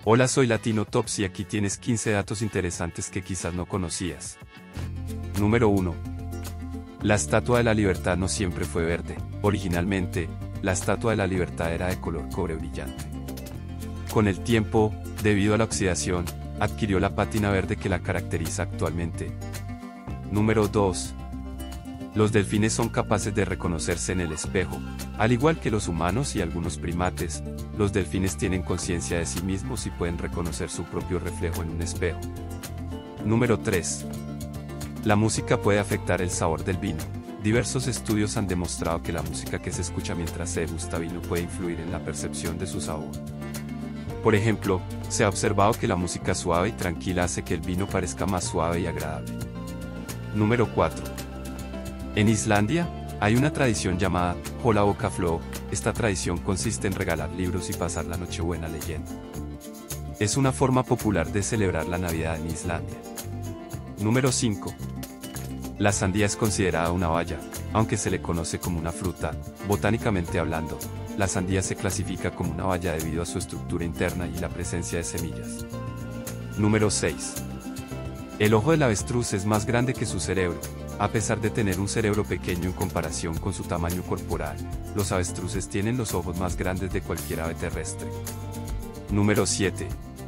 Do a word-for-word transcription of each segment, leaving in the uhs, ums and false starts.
Hola, soy Latino Tops y aquí tienes quince datos interesantes que quizás no conocías. Número uno. La Estatua de la Libertad no siempre fue verde. Originalmente, la Estatua de la Libertad era de color cobre brillante. Con el tiempo, debido a la oxidación, adquirió la pátina verde que la caracteriza actualmente. Número dos. Los delfines son capaces de reconocerse en el espejo. Al igual que los humanos y algunos primates, los delfines tienen conciencia de sí mismos y pueden reconocer su propio reflejo en un espejo. Número tres. La música puede afectar el sabor del vino. Diversos estudios han demostrado que la música que se escucha mientras se degusta vino puede influir en la percepción de su sabor. Por ejemplo, se ha observado que la música suave y tranquila hace que el vino parezca más suave y agradable. Número cuatro. En Islandia, hay una tradición llamada Jólabókaflóð. Esta tradición consiste en regalar libros y pasar la Nochebuena leyendo. Es una forma popular de celebrar la Navidad en Islandia. Número cinco. La sandía es considerada una baya, aunque se le conoce como una fruta. Botánicamente hablando, la sandía se clasifica como una baya debido a su estructura interna y la presencia de semillas. Número seis. El ojo del avestruz es más grande que su cerebro. A pesar de tener un cerebro pequeño en comparación con su tamaño corporal, los avestruces tienen los ojos más grandes de cualquier ave terrestre. Número siete.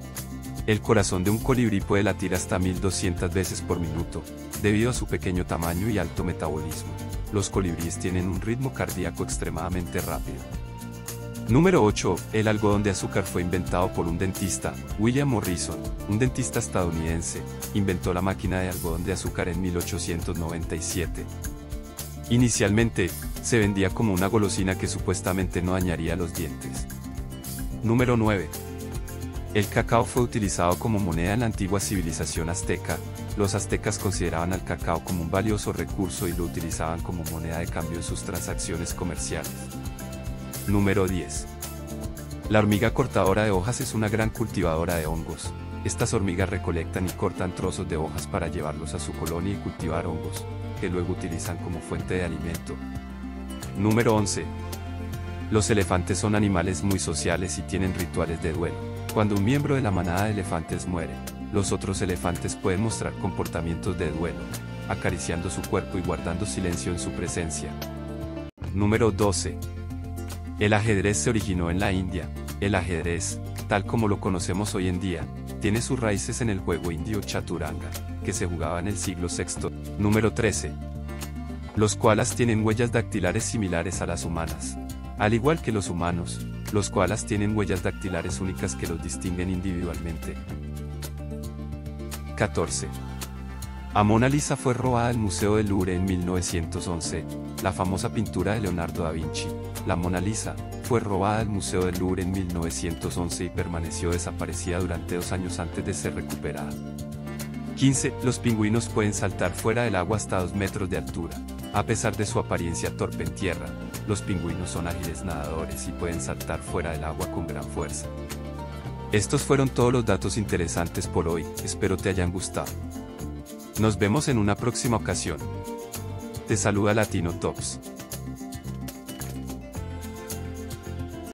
El corazón de un colibrí puede latir hasta mil doscientas veces por minuto, debido a su pequeño tamaño y alto metabolismo. Los colibríes tienen un ritmo cardíaco extremadamente rápido. Número ocho. El algodón de azúcar fue inventado por un dentista. William Morrison, un dentista estadounidense, inventó la máquina de algodón de azúcar en mil ochocientos noventa y siete. Inicialmente, se vendía como una golosina que supuestamente no dañaría los dientes. Número nueve. El cacao fue utilizado como moneda en la antigua civilización azteca. Los aztecas consideraban al cacao como un valioso recurso y lo utilizaban como moneda de cambio en sus transacciones comerciales. Número diez. La hormiga cortadora de hojas es una gran cultivadora de hongos. Estas hormigas recolectan y cortan trozos de hojas para llevarlos a su colonia y cultivar hongos, que luego utilizan como fuente de alimento. Número once. Los elefantes son animales muy sociales y tienen rituales de duelo. Cuando un miembro de la manada de elefantes muere, los otros elefantes pueden mostrar comportamientos de duelo, acariciando su cuerpo y guardando silencio en su presencia. Número doce. El ajedrez se originó en la India. El ajedrez, tal como lo conocemos hoy en día, tiene sus raíces en el juego indio chaturanga, que se jugaba en el siglo sexto. Número trece. Los koalas tienen huellas dactilares similares a las humanas. Al igual que los humanos, los koalas tienen huellas dactilares únicas que los distinguen individualmente. catorce. A Mona Lisa fue robada del Museo del Louvre en mil novecientos once. La famosa pintura de Leonardo da Vinci, la Mona Lisa, fue robada del Museo del Louvre en mil novecientos once y permaneció desaparecida durante dos años antes de ser recuperada. quince. Los pingüinos pueden saltar fuera del agua hasta dos metros de altura. A pesar de su apariencia torpe en tierra, los pingüinos son ágiles nadadores y pueden saltar fuera del agua con gran fuerza. Estos fueron todos los datos interesantes por hoy, espero te hayan gustado. Nos vemos en una próxima ocasión. Te saluda Latino Tops.